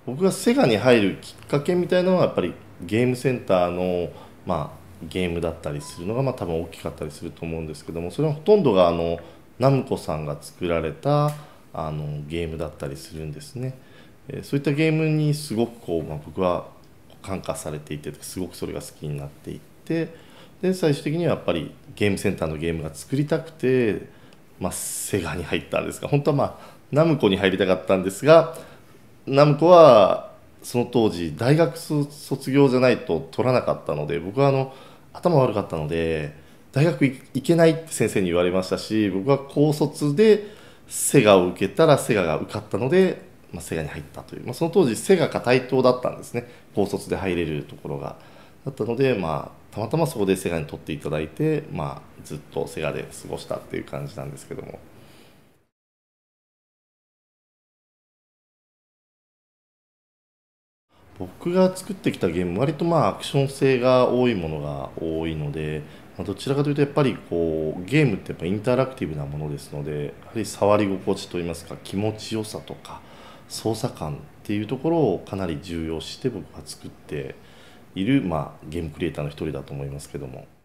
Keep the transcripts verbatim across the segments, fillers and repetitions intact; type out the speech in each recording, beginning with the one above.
僕がセガに入るきっかけみたいなのはやっぱりゲームセンターの、まあ、ゲームだったりするのが、まあ、多分大きかったりすると思うんですけども、それはほとんどがあのナムコさんが作られたあのゲームだったりするんですね。えーそういったゲームにすごくこう、まあ、僕は感化されていて、すごくそれが好きになっていって、で最終的にはやっぱりゲームセンターのゲームが作りたくて、まあ、セガに入ったんですが、本当はまあナムコに入りたかったんですが、ナムコはその当時大学卒業じゃないと取らなかったので、僕はあの頭悪かったので大学行けないって先生に言われましたし、僕は高卒でセガを受けたらセガが受かったので、まあ、セガに入ったという、まあ、その当時セガが対等だったんですね、高卒で入れるところがだったので、まあ、たまたまそこでセガに取っていただいて、まあ、ずっとセガで過ごしたっていう感じなんですけども。僕が作ってきたゲーム割とまあアクション性が多いものが多いので、まあどちらかというとやっぱりこうゲームってやっぱインタラクティブなものですので、やはり触り心地といいますか気持ちよさとか操作感っていうところをかなり重要視して僕は作っている、まあ、ゲームクリエイターの一人だと思いますけども。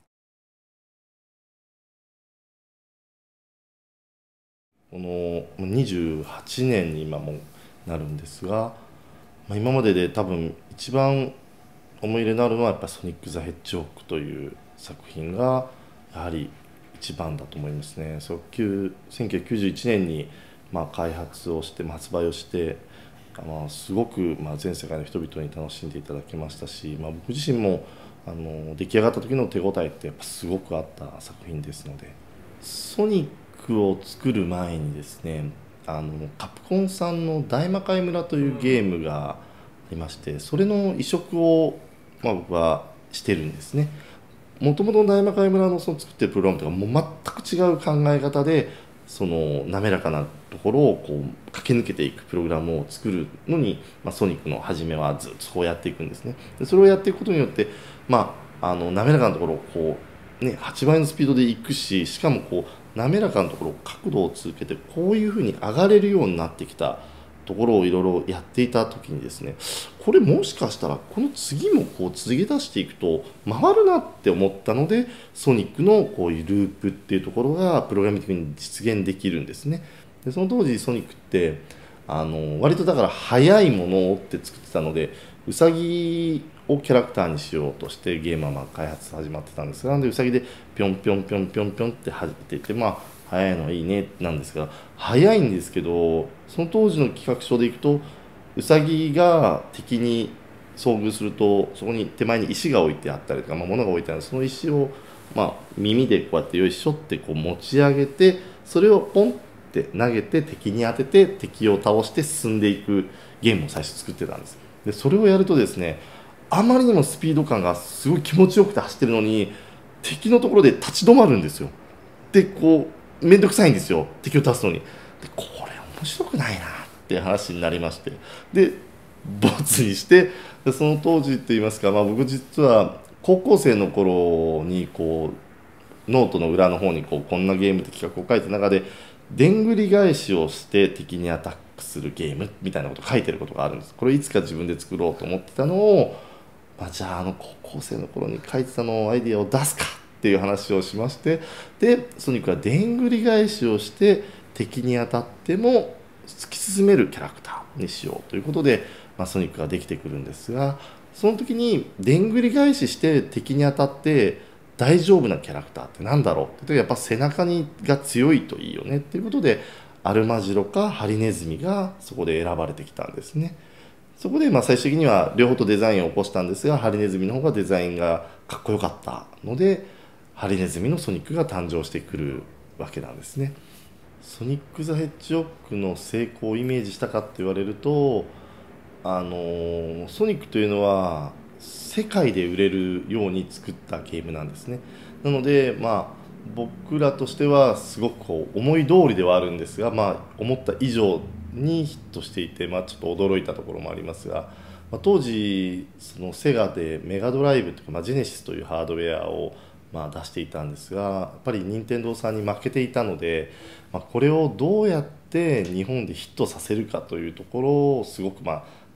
このにじゅうはちねんに今もなるんですが、まあ、今までで多分一番思い入れのあるのはやっぱソニック・ザ・ヘッジホッグという作品がやはり一番だと思いますね。そうせんきゅうひゃくきゅうじゅういちねんにまあ開発をして、まあ発売をして、まあ、すごくまあ全世界の人々に楽しんでいただきましたし、まあ、僕自身もあの出来上がった時の手応えってやっぱすごくあった作品ですので、ソニックを作る前にですね、あのカプコンさんの「大魔界村」というゲームがありまして、それの移植を、まあ、僕はしてるんですね。もともとの大魔界村のその作ってるプログラムとかもう全く違う考え方で、その滑らかなところをこう駆け抜けていくプログラムを作るのに、まあ、ソニックの初めはずっとそうやっていくんですね。でそれをやっていくことによって、まあ、あの滑らかなところをこう、ね、はちばいのスピードでいくし、しかもこう滑らかなところを角度を続けてこういうふうに上がれるようになってきたところをいろいろやっていた時にですね、これもしかしたらこの次もこう続け出していくと回るなって思ったので、ソニックのこういうループっていうところがプログラム的に実現できるんですね。でその当時ソニックってあの割とだから速いものって作ってたので、ウサギをキャラクターにしようとしてゲームはまあ開発始まってたんですが、なんでウサギでぴょんぴょんぴょんぴょんぴょんって始めていて、まあ速いのはいいねなんですが、速いんですけど、その当時の企画書でいくとウサギが敵に遭遇するとそこに手前に石が置いてあったりとか、まあ、物が置いてある、その石を、まあ、耳でこうやってよいしょってこう持ち上げて、それをポンって投げて敵に当てて敵を倒して進んでいくゲームを最初作ってたんです。でそれをやるとですね、あまりにもスピード感がすごい気持ちよくて走ってるのに敵のところで立ち止まるんですよ。でこう面倒くさいんですよ、敵を倒すのに。でこれ面白くないなっていう話になりまして、でボツにして、でその当時っていいますか、まあ、僕実は高校生の頃にこうノートの裏の方にこうこんなゲームって企画を書いた中で、でんぐり返しをして敵にアタックするゲームみたいなことを書いてることがあるんです。これいつか自分で作ろうと思ってたのを、まあ、じゃああの高校生の頃に書いてたのをアイディアを出すかっていう話をしまして、でソニックはでんぐり返しをして敵に当たっても突き進めるキャラクターにしようということで、まあ、ソニックができてくるんですが、その時にでんぐり返しして敵に当たって大丈夫なキャラクターってなんだろうって、やっぱ背中にが強いといいよねっていうことで、アルマジロかハリネズミがそこで選ばれてきたんですね。そこでまあ最終的には両方とデザインを起こしたんですが、ハリネズミの方がデザインがかっこよかったので、ハリネズミのソニックが誕生してくるわけなんですね。ソニック・ザ・ヘッジホッグの成功をイメージしたかって言われると、あのソニックというのは世界で売れるように作ったゲームなんですね。なのでまあ僕らとしてはすごくこう思い通りではあるんですが、まあ、思った以上にヒットしていて、まあ、ちょっと驚いたところもありますが、まあ、当時そのセガでメガドライブというか、まあ、ジェネシスというハードウェアをまあ出していたんですが、やっぱり任天堂さんに負けていたので、まあ、これをどうやって日本でヒットさせるかというところをすごくまあ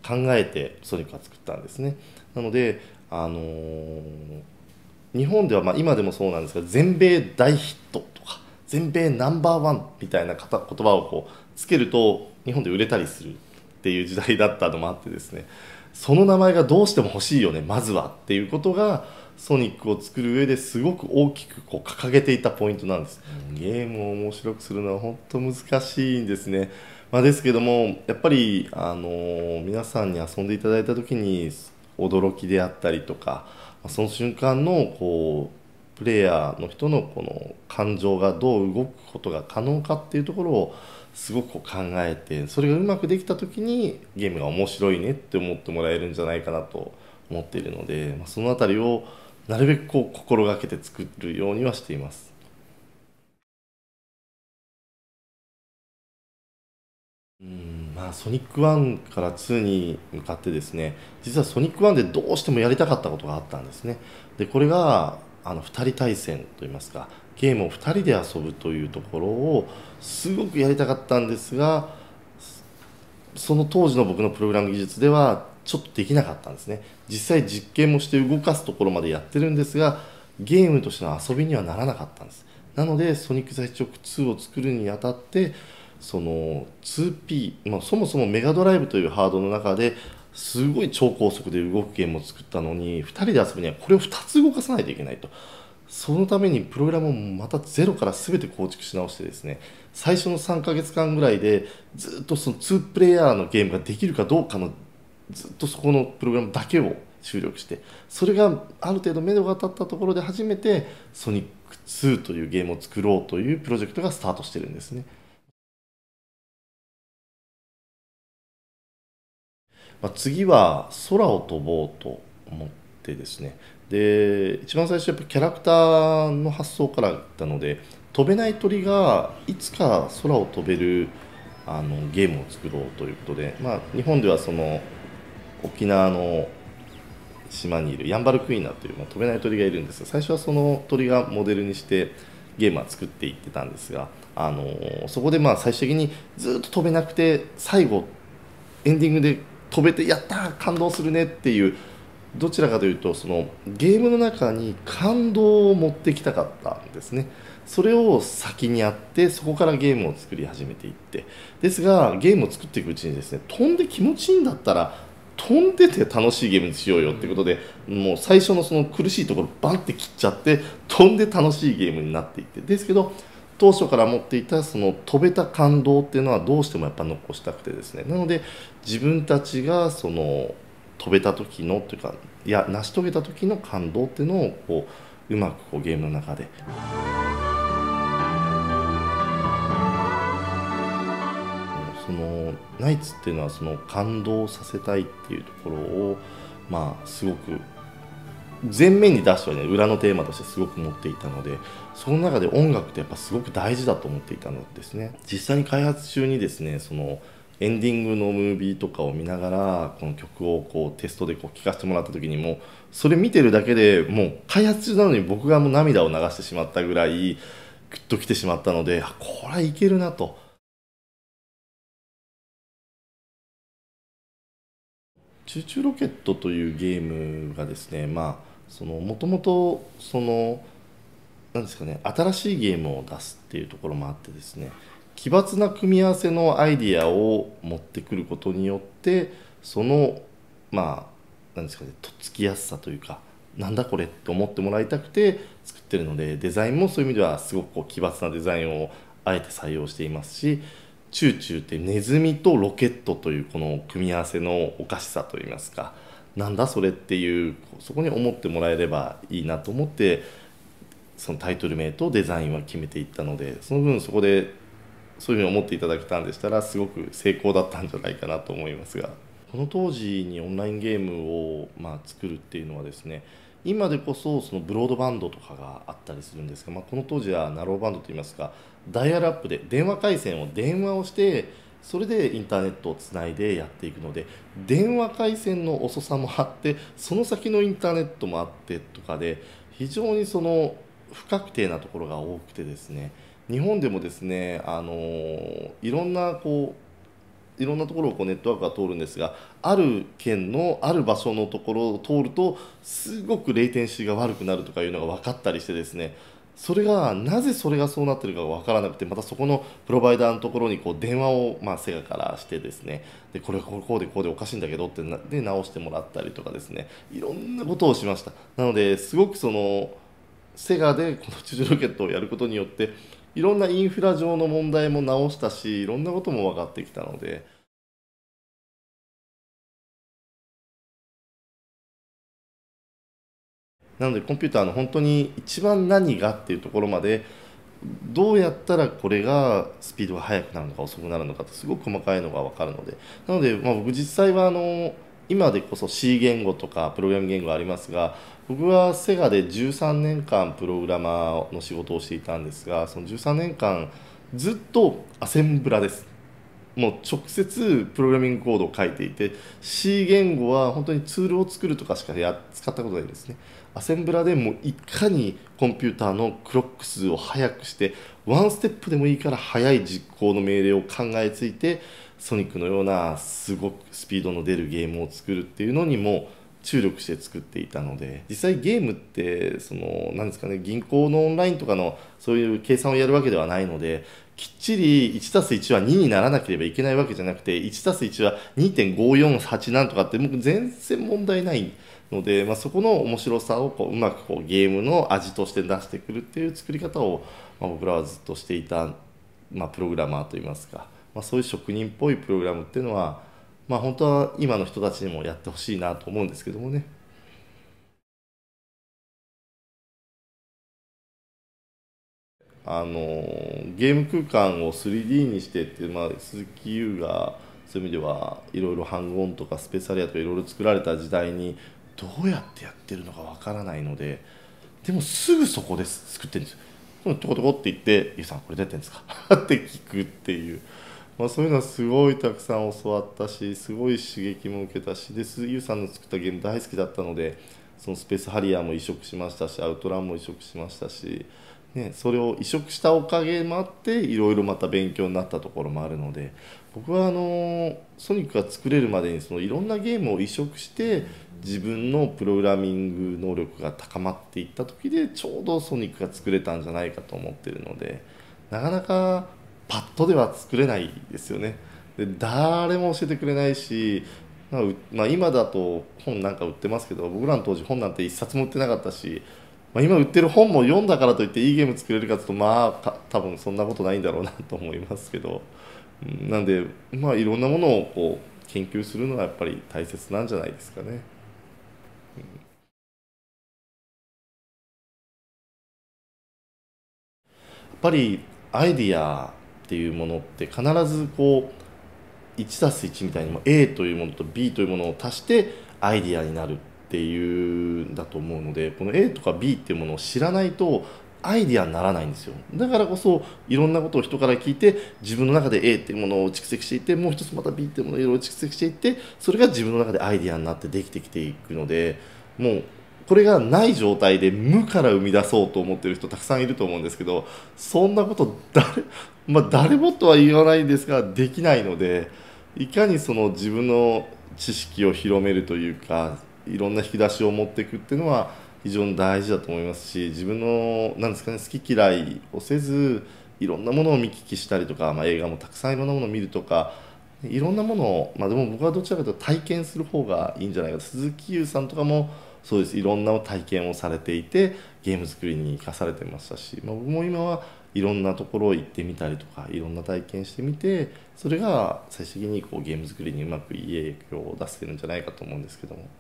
考えてソニックは作ったんですね。なので、あのー日本ではまあ今でもそうなんですが、全米大ヒットとか全米ナンバーワンみたいな言葉をこうつけると日本で売れたりするっていう時代だったのもあってですね、その名前がどうしても欲しいよねまずはっていうことがソニックを作る上ですごく大きくこう掲げていたポイントなんです。ゲームを面白くするのは本当難しいんですね。まあ、ですけどもやっぱり、あのー皆さんに遊んでいただいた時に驚きであったりとか、その瞬間のこうプレイヤーの人のこの感情がどう動くことが可能かっていうところをすごくこう考えて、それがうまくできた時にゲームが面白いねって思ってもらえるんじゃないかなと思っているので、まあ、そのあたりをなるべくこう心がけて作るようにはしています。うんまあ、ソニックワンからツーに向かってですね、実はソニックワンでどうしてもやりたかったことがあったんですね。でこれがあのふたり対戦といいますか、ゲームをふたりで遊ぶというところをすごくやりたかったんですが、その当時の僕のプログラム技術ではちょっとできなかったんですね。実際実験もして動かすところまでやってるんですが、ゲームとしての遊びにはならなかったんです。なのでソニック・ザ・ヘッジホッグツーを作るにあたって、その ツーピー、まあ、そもそもメガドライブというハードの中ですごい超高速で動くゲームを作ったのに、ふたりで遊ぶにはこれをふたつ動かさないといけないと。そのためにプログラムをまたゼロから全て構築し直してですね、最初のさんかげつかんぐらいでずっとそのにプレイヤーのゲームができるかどうかのずっとそこのプログラムだけを注力して、それがある程度目処が立ったところで初めてソニックツーというゲームを作ろうというプロジェクトがスタートしてるんですね。まあ、次は空を飛ぼうと思ってですね、で一番最初やっぱキャラクターの発想からいったので、飛べない鳥がいつか空を飛べるあのゲームを作ろうということで、まあ、日本ではその沖縄の島にいるヤンバルクイナという、まあ、飛べない鳥がいるんですが、最初はその鳥がモデルにしてゲームは作っていってたんですが、あのそこでまあ最終的にずっと飛べなくて、最後エンディングで飛べてやったー感動するねっていう、どちらかというとそのゲームの中に感動を持ってきたかったんですね。それを先にやって、そこからゲームを作り始めていって、ですがゲームを作っていくうちにですね、飛んで気持ちいいんだったら飛んでて楽しいゲームにしようよっていうことで、もう最初のその苦しいところバンって切っちゃって飛んで楽しいゲームになっていって、ですけど当初から持っていたその飛べた感動っていうのはどうしてもやっぱ残したくてですね、なので自分たちがその飛べた時のというか、いや成し遂げた時の感動っていうのをこううまくこうゲームの中でそのナイツっていうのはその感動させたいっていうところをまあすごく前面に出してはね、裏のテーマとしてすごく持っていたので、その中で音楽ってやっぱすごく大事だと思っていたのですね。実際に開発中にですね、そのエンディングのムービーとかを見ながらこの曲をこうテストでこう聴かせてもらった時にも、それ見てるだけでもう開発中なのに僕がもう涙を流してしまったぐらいグッときてしまったので、あこれはいけるなと。チューチューロケットというゲームがですね、まあそのもともとそのなんですかね、新しいゲームを出すっていうところもあってですね、奇抜な組み合わせのアイディアを持ってくることによって、そのまあなんですかね、とっつきやすさというか、なんだこれって思ってもらいたくて作ってるので、デザインもそういう意味ではすごくこう奇抜なデザインをあえて採用していますし、チューチューってネズミとロケットというこの組み合わせのおかしさといいますか、なんだそれっていう、そこに思ってもらえればいいなと思って、そのタイトル名とデザインは決めていったので、その分そこでそういうふうに思っていただけたんでしたらすごく成功だったんじゃないかなと思いますが、この当時にオンラインゲームをまあ作るっていうのはですね、今でこそそのブロードバンドとかがあったりするんですが、まあ、この当時はナローバンドといいますか、ダイヤルアップで電話回線を電話をして、それでインターネットをつないでやっていくので、電話回線の遅さもあって、その先のインターネットもあってとかで、非常にその不確定なところが多くてですね、日本でもですね、あのいろんなこいろんなところをこうネットワークが通るんですが、ある県のある場所のところを通るとすごくレイテンシーが悪くなるとかいうのが分かったりしてですね、それがなぜそれがそうなってるかが分からなくて、またそこのプロバイダーのところにこう電話を、まあ、セガからしてですね、でこれこうこうでこうでおかしいんだけどってなで直してもらったりとかですね、いろんなことをしました。なのですごくそのセガでこの宇宙ロケットをやることによっていろんなインフラ上の問題も直したし、いろんなことも分かってきたので。なのでコンピューターの本当に一番何がっていうところまで、どうやったらこれがスピードが速くなるのか遅くなるのかってすごく細かいのが分かるので、なので、まあ、僕実際はあの今でこそ C 言語とかプログラミング言語ありますが、僕はセガでじゅうさんねんかんプログラマーの仕事をしていたんですが、そのじゅうさんねんかんずっとアセンブラです。もう直接プログラミングコードを書いていて、 C 言語は本当にツールを作るとかしかや使ったことないですね。アセンブラでもいかにコンピューターのクロック数を速くして、ワンステップでもいいから速い実行の命令を考えついて、ソニックのようなすごくスピードの出るゲームを作るっていうのにも注力して作っていたので、実際ゲームってその何ですかね、銀行のオンラインとかのそういう計算をやるわけではないので、きっちり いちたすいち はににならなければいけないわけじゃなくて、 いちたすいち は にてんごよんはち なんとかってもう全然問題ないので、まあ、そこの面白さをこううまくこうゲームの味として出してくるっていう作り方を、まあ、僕らはずっとしていた、まあ、プログラマーといいますか、まあ、そういう職人っぽいプログラムっていうのは、まあ、本当は今の人たちにもやってほしいなと思うんですけどもね。あのゲーム空間を スリーディー にしてっていう、まあ、鈴木優がそういう意味ではいろいろハングオンとかスペースアリアとかいろいろ作られた時代にどうやってやってるのかわからないので、でもすぐそこです作ってるんですよ。トコトコって言って「ゆうさんこれどうやってんですか?」って聞くっていう、まあ、そういうのはすごいたくさん教わったし、すごい刺激も受けたし、でゆうさんの作ったゲーム大好きだったので、そのスペースハリアーも移植しましたし、アウトランも移植しましたし、ね、それを移植したおかげもあっていろいろまた勉強になったところもあるので、僕はあのソニックが作れるまでにそのいろんなゲームを移植して自分のプログラミング能力が高まっていった時でちょうどソニックが作れたんじゃないかと思っているので、なかなかパッとでは作れないですよね。で誰も教えてくれないし、まあうまあ、今だと本なんか売ってますけど、僕らの当時本なんて一冊も売ってなかったし、まあ、今売ってる本も読んだからといっていいゲーム作れるかというと、まあ多分そんなことないんだろうなと思いますけど、うんなんで、まあ、いろんなものをこう研究するのはやっぱり大切なんじゃないですかね。やっぱりアイディアっていうものって必ずこういちたすいちみたいにも A というものと ビー というものを足してアイディアになるっていうんだと思うので、この エー とか ビー っていうものを知らないとアイディアにならないんですよ。だからこそいろんなことを人から聞いて自分の中で エー っていうものを蓄積していって、もう一つまた ビー っていうものをいろいろ蓄積していって、それが自分の中でアイディアになってできてきていくので、もうこれがない状態で無から生み出そうと思ってる人たくさんいると思うんですけど、そんなこと誰、まあ、誰もとは言わないんですができないので、いかにその自分の知識を広めるというか、いろんな引き出しを持っていくっていうのは非常に大事だと思いますし、自分のなんですかね、好き嫌いをせずいろんなものを見聞きしたりとか、まあ、映画もたくさんいろんなものを見るとか、いろんなものを、まあ、でも僕はどちらかというと体験する方がいいんじゃないかと。鈴木優さんとかもそうです。いろんな体験をされていてゲーム作りに生かされてましたし、まあ、僕も今はいろんなところを行ってみたりとかいろんな体験してみて、それが最終的にこうゲーム作りにうまくいい影響を出してるんじゃないかと思うんですけども。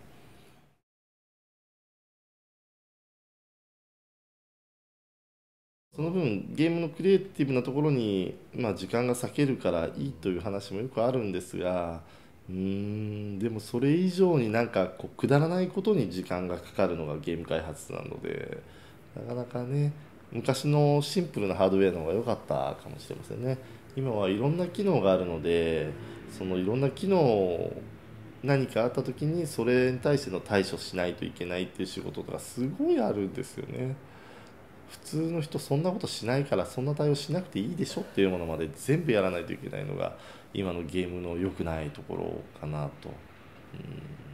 その分ゲームのクリエイティブなところに、まあ、時間が割けるからいいという話もよくあるんですが、うーんでもそれ以上になんかこうくだらないことに時間がかかるのがゲーム開発なので、なかなかね、昔のシンプルなハードウェアの方が良かったかもしれませんね。今はいろんな機能があるので、そのいろんな機能何かあった時にそれに対しての対処しないといけないっていう仕事がすごいあるんですよね。 普通の人そんなことしないからそんな対応しなくていいでしょっていうものまで全部やらないといけないのが今のゲームの良くないところかなと。うん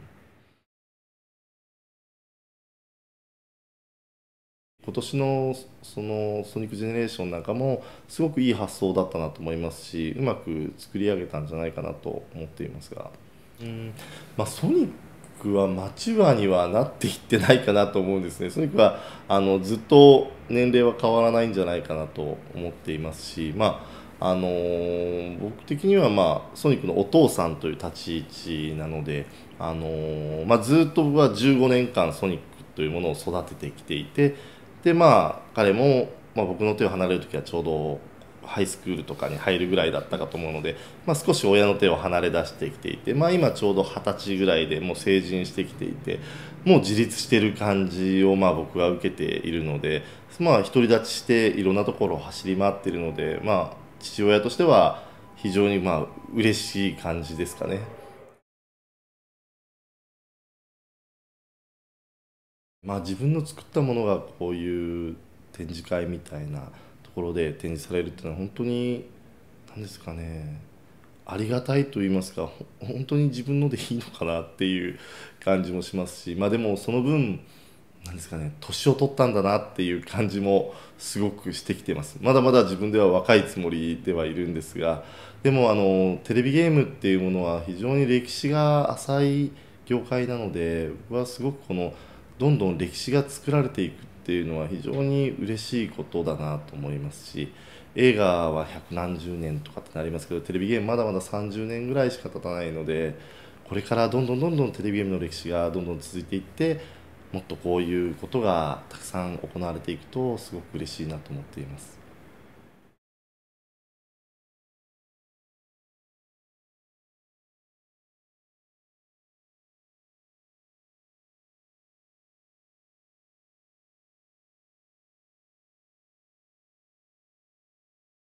今年のそのソニックジェネレーションなんかもすごくいい発想だったなと思いますし、うまく作り上げたんじゃないかなと思っていますが、うんまあ、ソニックはマチュアにはなっていってないかなと思うんですね。ソニックはあのずっと年齢は変わらないんじゃないかなと思っていますし、まああのー僕的には、まあ、ソニックのお父さんという立ち位置なので、あのーまあ、ずっと僕はじゅうごねんかんソニックというものを育ててきていて、でまあ彼も、まあ、僕の手を離れる時はちょうどハイスクールとかに入るぐらいだったかと思うので、まあ、少し親の手を離れ出してきていて、まあ、今ちょうどはたちぐらいでもう成人してきていて、もう自立している感じをまあ僕は受けているので、まあ、独り立ちしていろんなところを走り回っているので、まあ、父親としては非常にまあ嬉しい感じですかね。まあ、自分の作ったものがこういう展示会みたいなところで展示されるっていうのは本当に何ですかね、ありがたいと言いますか、ほ本当に自分のでいいのかなっていう感じもしますし、まあ、でもその分なんですかね、年を取ったんだなっていう感じもすごくしてきてます。まだまだ自分では若いつもりではいるんですが、でもあのテレビゲームっていうものは非常に歴史が浅い業界なので、僕はすごくこのどんどん歴史が作られていくっていうのは非常に嬉しいことだなと思いますし、映画は百何十年とかってなりますけど、テレビゲームまだまださんじゅうねんぐらいしか経たないので、これからどんどんどんどんテレビゲームの歴史がどんどん続いていって、もっとこういうことがたくさん行われていくとすごく嬉しいなと思っています。